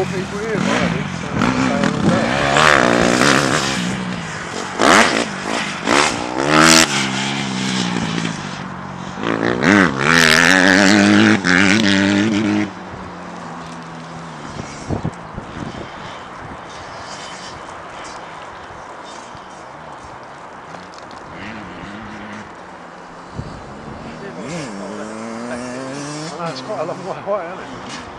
more people here, right? I know, it's quite a long way away, isn't it?